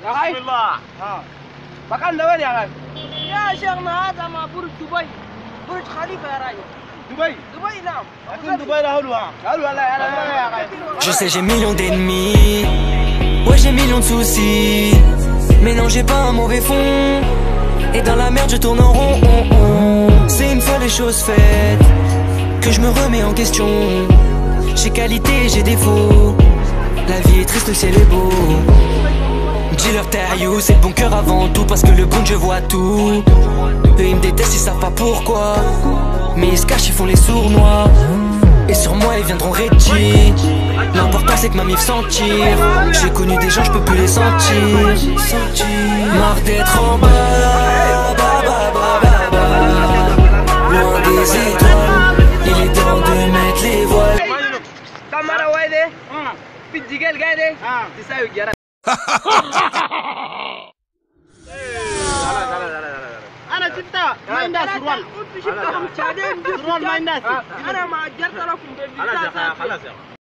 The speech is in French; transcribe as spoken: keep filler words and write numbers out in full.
بسم الله. ها مكان ده وين يا غالي؟ يا شيخنا هذا مع برج دبي، برج خليفة يا راجل. دبي؟ دبي نعم. لكن دبي لا حلوة. حلوة لا لا يا غالي. Je sais j'ai millions d'ennemis, ouais j'ai millions de soucis, mais non j'ai pas un mauvais fond, et dans la merde je tourne en rond. C'est une fois les choses faites que je me remets en question. J'ai qualité, j'ai défaut, la vie est triste, le ciel est beau. Dis-leur terre you, c'est le bon cœur avant tout, parce que le bon je vois tout. Eux ils me détestent, ils savent pas pourquoi, mais ils se cachent, ils font les sournois. Et sur moi ils viendront rédire. L'important c'est que ma mif s'en tire. J'ai connu des gens, je peux plus les sentir. Marre d'être en bas, bas, bas, bas, bas, bas. Loin des étoiles, il est temps de mettre les voiles. Camara وايده في الجيل قاعده تساوي الجرا أنا شفتها ما عندها سروال. شفتها سروال ما عندها. أنا ما أجرت لكم. خلاص يا خلاص يا